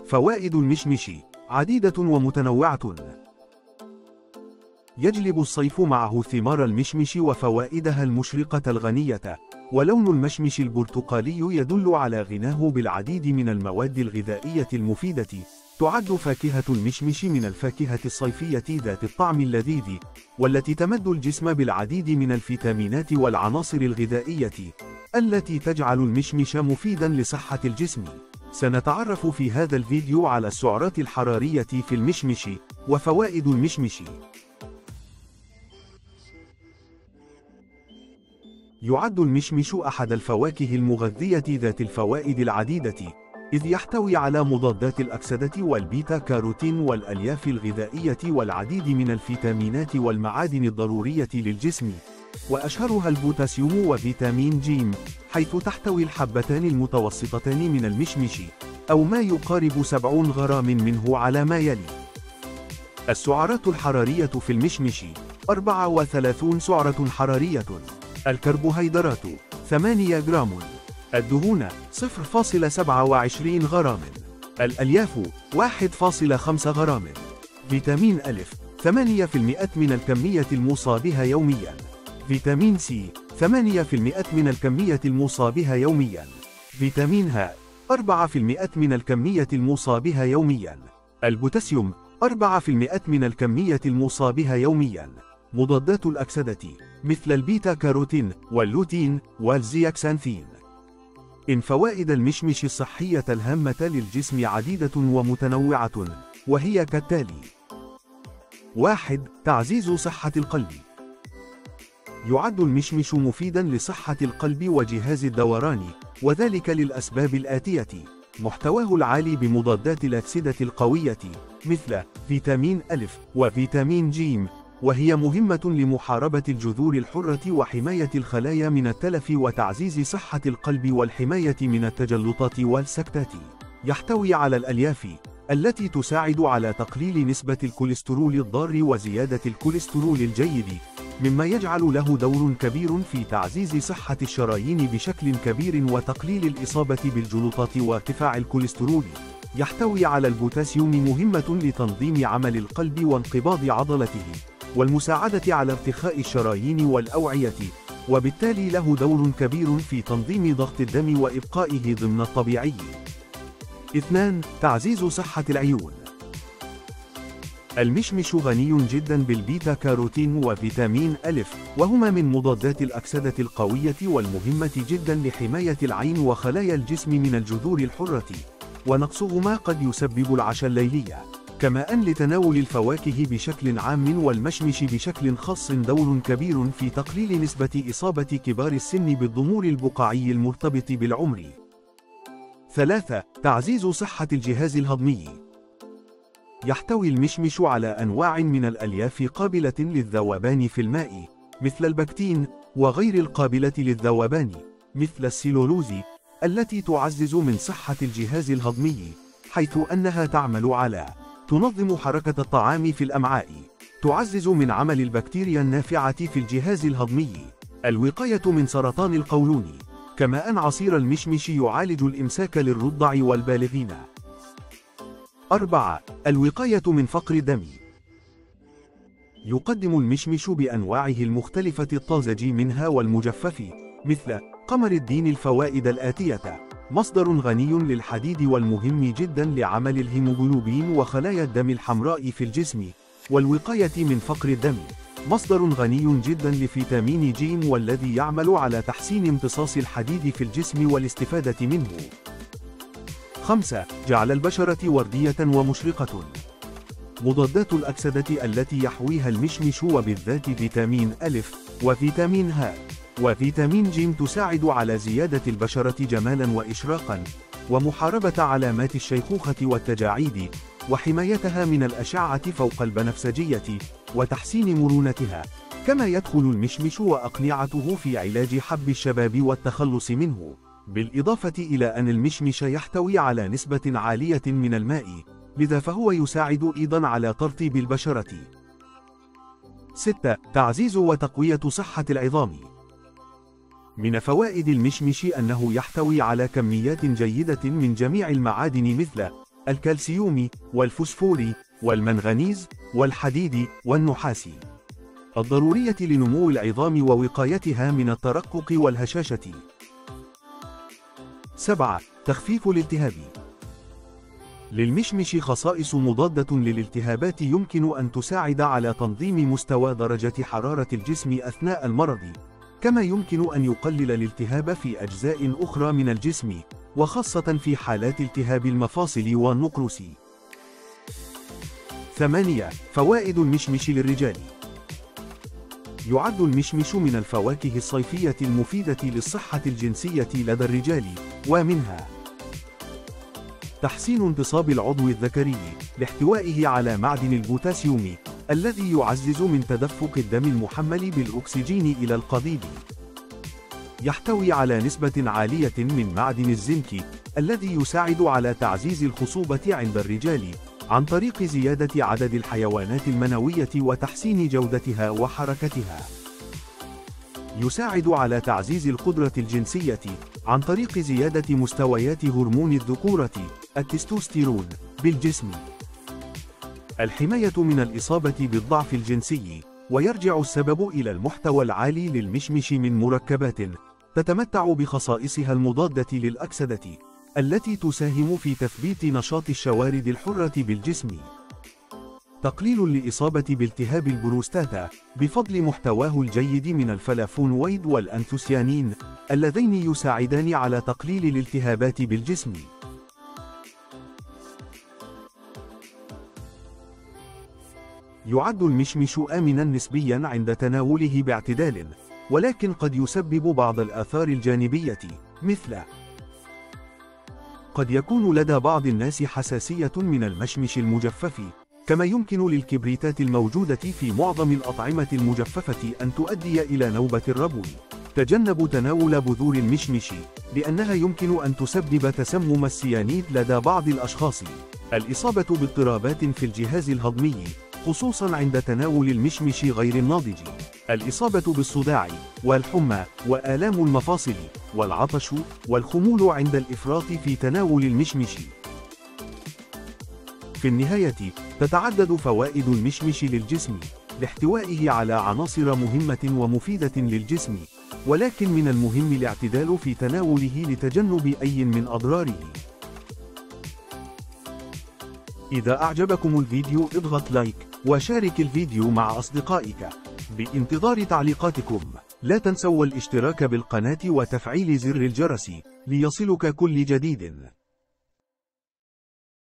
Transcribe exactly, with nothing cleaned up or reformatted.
فوائد المشمش عديدة ومتنوعة. يجلب الصيف معه ثمار المشمش وفوائدها المشرقة الغنية، ولون المشمش البرتقالي يدل على غناه بالعديد من المواد الغذائية المفيدة. تعد فاكهة المشمش من الفاكهة الصيفية ذات الطعم اللذيذ، والتي تمد الجسم بالعديد من الفيتامينات والعناصر الغذائية التي تجعل المشمش مفيدا لصحة الجسم. سنتعرف في هذا الفيديو على السعرات الحرارية في المشمش وفوائد المشمش. يعد المشمش أحد الفواكه المغذية ذات الفوائد العديدة، إذ يحتوي على مضادات الأكسدة والبيتا كاروتين والألياف الغذائية والعديد من الفيتامينات والمعادن الضرورية للجسم، وأشهرها البوتاسيوم وفيتامين جيم، حيث تحتوي الحبتان المتوسطتان من المشمش أو ما يقارب سبعين غرام منه على ما يلي. السعرات الحرارية في المشمش أربعة وثلاثين سعرة حرارية. الكربوهيدرات ثمانية جرام. الدهون صفر فاصلة سبعة وعشرين غرام. الألياف واحد فاصلة خمسة غرام. فيتامين أ ثمانية بالمئة من الكمية الموصى بها يوميا. فيتامين سي ثمانية بالمئة من الكمية الموصى بها يوميا. فيتامين ه أربعة بالمئة من الكمية الموصى بها يوميا. البوتاسيوم أربعة بالمئة من الكمية الموصى بها يوميا. مضادات الأكسدة مثل البيتا كاروتين واللوتين والزياكسانثين. إن فوائد المشمش الصحية الهامة للجسم عديدة ومتنوعة، وهي كالتالي: واحد. تعزيز صحة القلب. يعد المشمش مفيدا لصحة القلب وجهاز الدوران، وذلك للأسباب الآتية: محتواه العالي بمضادات الأكسدة القوية مثل فيتامين أ وفيتامين ج، وهي مهمة لمحاربة الجذور الحرة وحماية الخلايا من التلف وتعزيز صحة القلب والحماية من التجلطات والسكتات. يحتوي على الألياف التي تساعد على تقليل نسبة الكوليسترول الضار وزيادة الكوليسترول الجيد، مما يجعل له دور كبير في تعزيز صحة الشرايين بشكل كبير وتقليل الإصابة بالجلطات وارتفاع الكوليسترول. يحتوي على البوتاسيوم، مهمة لتنظيم عمل القلب وانقباض عضلته والمساعدة على ارتخاء الشرايين والأوعية، وبالتالي له دور كبير في تنظيم ضغط الدم وإبقائه ضمن الطبيعي. اثنان. تعزيز صحة العيون. المشمش غني جدا بالبيتا كاروتين وفيتامين أ، وهما من مضادات الأكسدة القوية والمهمة جدا لحماية العين وخلايا الجسم من الجذور الحرة، ونقصهما قد يسبب العشا الليلية. كما أن لتناول الفواكه بشكل عام والمشمش بشكل خاص دور كبير في تقليل نسبة إصابة كبار السن بالضمور البقعي المرتبط بالعمر. ثلاثة. تعزيز صحة الجهاز الهضمي. يحتوي المشمش على أنواع من الألياف قابلة للذوبان في الماء، مثل البكتين، وغير القابلة للذوبان مثل السيلولوز، التي تعزز من صحة الجهاز الهضمي، حيث أنها تعمل على تنظم حركة الطعام في الأمعاء، تعزز من عمل البكتيريا النافعة في الجهاز الهضمي، الوقاية من سرطان القولون. كما أن عصير المشمش يعالج الإمساك للرضع والبالغين. أربعة. الوقاية من فقر الدم. يقدم المشمش بأنواعه المختلفة الطازج منها والمجفف مثل قمر الدين الفوائد الآتية: مصدر غني للحديد والمهم جدا لعمل الهيموجلوبين وخلايا الدم الحمراء في الجسم والوقاية من فقر الدم. مصدر غني جدا لفيتامين ج، والذي يعمل على تحسين امتصاص الحديد في الجسم والاستفادة منه. خمسة. جعل البشرة وردية ومشرقة. مضادات الأكسدة التي يحويها المشمش وبالذات فيتامين أ وفيتامين ه وفيتامين ج تساعد على زيادة البشرة جمالا وإشراقا، ومحاربة علامات الشيخوخة والتجاعيد، وحمايتها من الأشعة فوق البنفسجية، وتحسين مرونتها. كما يدخل المشمش وأقنعته في علاج حب الشباب والتخلص منه، بالإضافة إلى أن المشمش يحتوي على نسبة عالية من الماء، لذا فهو يساعد أيضا على ترطيب البشرة. ستة. تعزيز وتقوية صحة العظام. من فوائد المشمش أنه يحتوي على كميات جيدة من جميع المعادن مثل الكالسيوم والفوسفور والمنغنيز والحديد والنحاس، الضرورية لنمو العظام ووقايتها من الترقق والهشاشة. سبعة. تخفيف الالتهاب. للمشمش خصائص مضادة للالتهابات يمكن أن تساعد على تنظيم مستوى درجة حرارة الجسم أثناء المرض، كما يمكن أن يقلل الالتهاب في أجزاء أخرى من الجسم، وخاصة في حالات التهاب المفاصل والنقرس. ثمانية. فوائد المشمش للرجال. يعد المشمش من الفواكه الصيفية المفيدة للصحة الجنسية لدى الرجال، ومنها تحسين انتصاب العضو الذكري لاحتوائه على معدن البوتاسيوم الذي يعزز من تدفق الدم المحمل بالأكسجين إلى القضيب. يحتوي على نسبة عالية من معدن الزنك الذي يساعد على تعزيز الخصوبة عند الرجال عن طريق زيادة عدد الحيوانات المنوية وتحسين جودتها وحركتها. يساعد على تعزيز القدرة الجنسية عن طريق زيادة مستويات هرمون الذكورة التستوستيرون بالجسم. الحماية من الإصابة بالضعف الجنسي، ويرجع السبب إلى المحتوى العالي للمشمش من مركبات تتمتع بخصائصها المضادة للأكسدة التي تساهم في تثبيت نشاط الشوارد الحرة بالجسم. تقليل الإصابة بالتهاب البروستاتا بفضل محتواه الجيد من الفلافونويد والأنثوسيانين اللذين يساعدان على تقليل الالتهابات بالجسم. يعد المشمش آمناً نسبياً عند تناوله باعتدال، ولكن قد يسبب بعض الآثار الجانبية، مثل قد يكون لدى بعض الناس حساسية من المشمش المجفف، كما يمكن للكبريتات الموجودة في معظم الأطعمة المجففة أن تؤدي إلى نوبة الربو. تجنبوا تناول بذور المشمش لأنها يمكن أن تسبب تسمم السيانيد لدى بعض الأشخاص. الإصابة باضطرابات في الجهاز الهضمي خصوصاً عند تناول المشمش غير الناضج. الإصابة بالصداع والحمى وآلام المفاصل والعطش والخمول عند الإفراط في تناول المشمش. في النهاية، تتعدد فوائد المشمش للجسم لاحتوائه على عناصر مهمة ومفيدة للجسم، ولكن من المهم الاعتدال في تناوله لتجنب أي من أضراره. إذا أعجبكم الفيديو اضغط لايك وشارك الفيديو مع أصدقائك. بانتظار تعليقاتكم. لا تنسوا الاشتراك بالقناة وتفعيل زر الجرس ليصلك كل جديد.